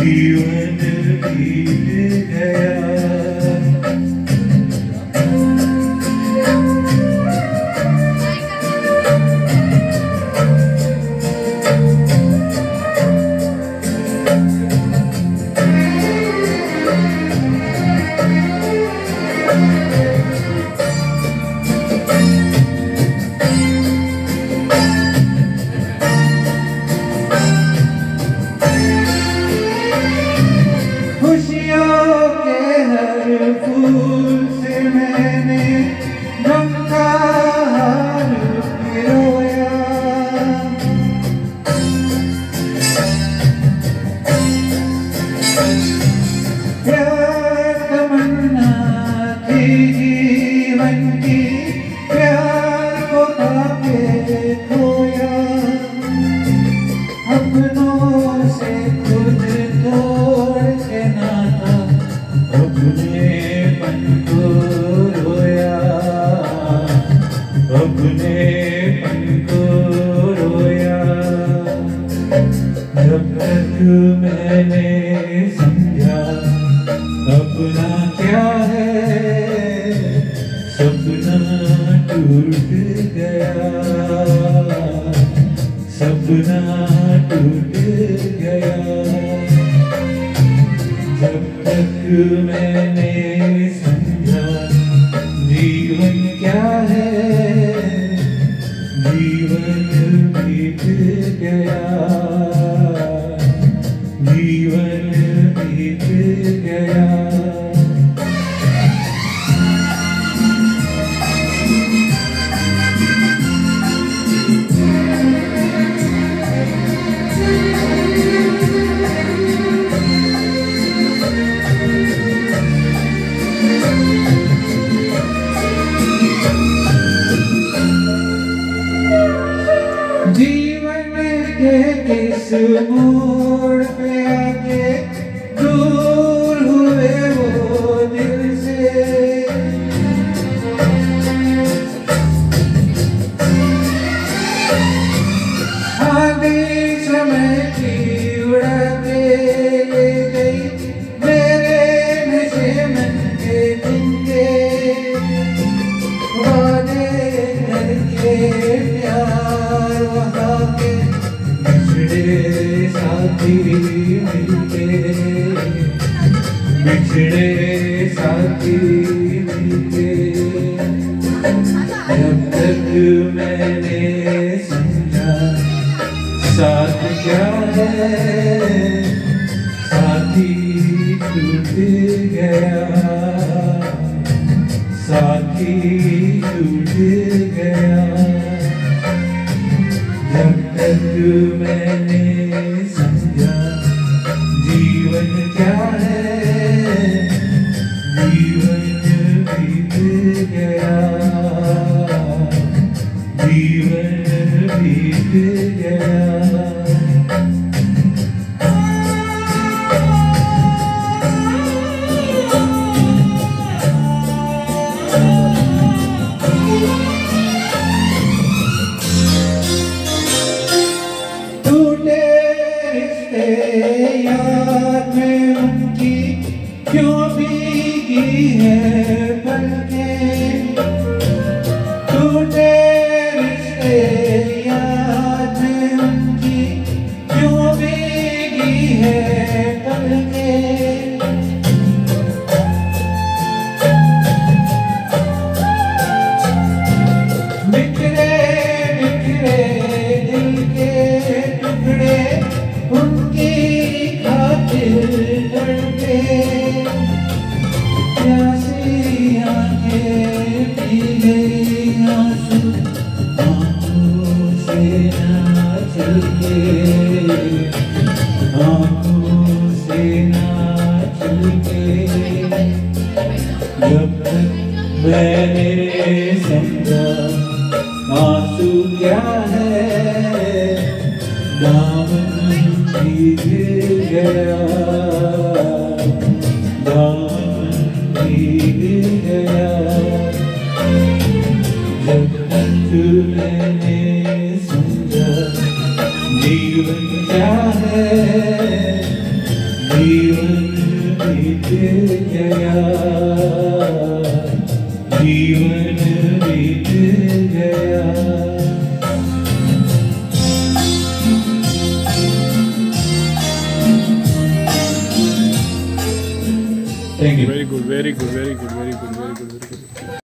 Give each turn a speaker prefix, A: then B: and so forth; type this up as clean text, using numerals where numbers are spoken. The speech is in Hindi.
A: जीवन बीत गया। फूल से मैंने गम का हार पिरोया, प्यार तमन्ना थी जीवन की, प्यार को पाके खोया, अपनों से खुद तोड़ के नाता अपनेपन को रोया, अपनेपन को रोया। जब तक मैंने समझा अपना क्या है, सपना टूट गया, सपना टूट गया। जब तक मैंने समझा जीवन क्या है, जीवन बीत गया, जीवन बीत गया। जीवन के किस मोड़ पे आके दूर हुए वो दिल से, आगे समय की उड़ा के ले गई मेरे नशे मन के जिनके वादे करके प्यार वहा के बिछड़े साथी मिलके, बिछड़े साथी मिलके। जब तक मैंने समझा साथ क्या है, साथी टूट गया, साथी टूट गया। जब तक मैंने समझा जीवन क्या है, जीवन बीत गया, जीवन बीत गया। याद में उनकी क्यों भीगी है पलकें, टूटे रिश्ते याद में उनकी क्यों भीगी है पलकें। बिखरे बिखरे दिल के टुकड़े उनकी लड़के, प्यासी आंखें पी गई आंसू आंखों से ना चलके, आंखों से ना चलके। जब तक मैंने समझा आंसू क्या है, दामन भीग गया, दामन भीग गया। जब तक मैंने समझा जीवन क्या है, गया, जीवन बीत गया। Thank you.
B: Very good, very good, very good.